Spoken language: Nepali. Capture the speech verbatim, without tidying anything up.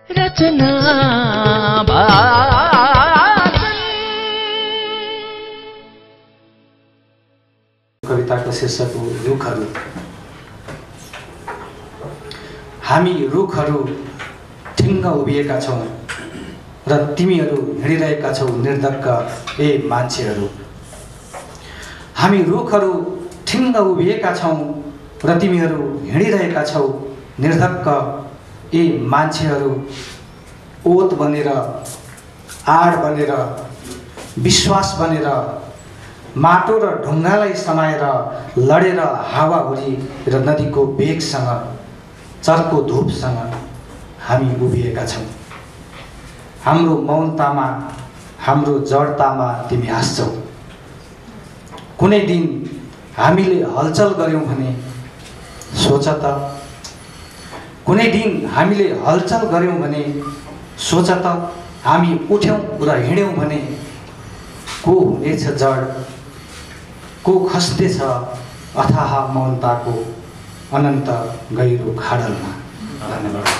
रचना कविताको शीर्षक हो रुखहरू। हामी रुखहरू ठिङ्ग उभिएका छौँ र तिमीहरू हिँडिरहेका छौ निर्धक्क ए मान्छेहरू। हामी रुखहरू ठिङ्ग उभिएका छौँ र तिमीहरू हिँडिरहेका छौ निर्धक्क ए मान्छेहरू। ओत बनेर, आड बनेर, विश्वास बनेर, माटो र ढुङ्गालाई समाएर लडेर हावाहुरी र नदीको वेगसँग, चर्को धूपसँग हामी उभिएका छौँ। हाम्रो मौनतामा, हाम्रो जडतामा तिमी हाँस्छौ। कुनै दिन हामीले हलचल गऱ्यौँ भने सोच त, कुनै दिन हामीले हलचल गऱ्यौँ भने सोच त, हामी उठ्यौँ र हिँड्यौँ भने को हुनेछ जड, को खस्दैछ अथाह मौनताको अनन्त गहिरो खाडलमा। धन्यवाद।